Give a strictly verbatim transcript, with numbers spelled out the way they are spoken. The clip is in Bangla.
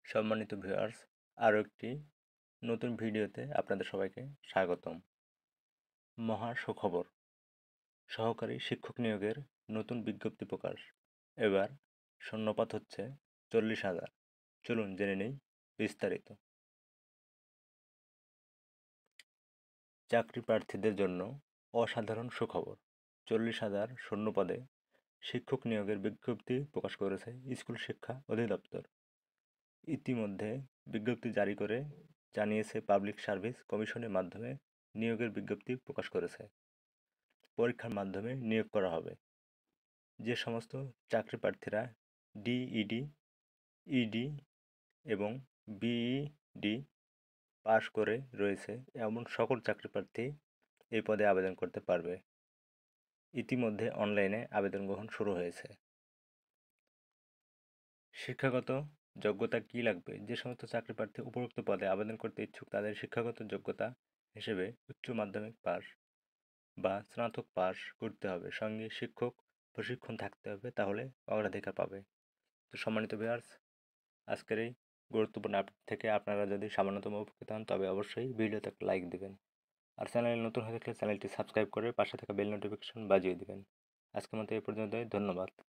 সম্মানিত ভিউয়ার্স, আরও একটি নতুন ভিডিওতে আপনাদের সবাইকে স্বাগতম। মহা সুখবর, সহকারী শিক্ষক নিয়োগের নতুন বিজ্ঞপ্তি প্রকাশ। এবার শূন্যপদ হচ্ছে চল্লিশ হাজার। চলুন জেনে নেই বিস্তারিত। চাকরি প্রার্থীদের জন্য অসাধারণ সুখবর, চল্লিশ হাজার শূন্যপদে শিক্ষক নিয়োগের বিজ্ঞপ্তি প্রকাশ করেছে স্কুল শিক্ষা অধিদপ্তর। ইতিমধ্যে বিজ্ঞপ্তি জারি করে জানিয়েছে পাবলিক সার্ভিস কমিশনের মাধ্যমে নিয়োগের বিজ্ঞপ্তি প্রকাশ করেছে। পরীক্ষার মাধ্যমে নিয়োগ করা হবে। যে সমস্ত চাকরি প্রার্থীরা ডিইডি, ইডি এবং বিইডি পাশ করে রয়েছে এমন সকল চাকরি প্রার্থী এই পদে আবেদন করতে পারবে। ইতিমধ্যে অনলাইনে আবেদন গ্রহণ শুরু হয়েছে। শিক্ষাগত যোগ্যতা কী লাগবে? যে সমস্ত চাকরি প্রার্থী উপরোক্ত পদে আবেদন করতে ইচ্ছুক তাদের শিক্ষাগত যোগ্যতা হিসেবে উচ্চ মাধ্যমিক পাস বা স্নাতক পাস করতে হবে, সঙ্গে শিক্ষক প্রশিক্ষণ থাকতে হবে, তাহলে অগ্রাধিকার পাবে। তো সম্মানিত ভিউয়ার্স, আজকের এই গুরুত্বপূর্ণ আপডেট থেকে আপনারা যদি সামান্যতম উপকৃত হন তবে অবশ্যই ভিডিওতে একটা লাইক দিবেন। আর চ্যানেলে নতুন হয়ে থাকলে চ্যানেলটি সাবস্ক্রাইব করে পাশে থাকা বেল নোটিফিকেশন বাজিয়ে দিবেন। আজকের মতো এই পর্যন্তই, ধন্যবাদ।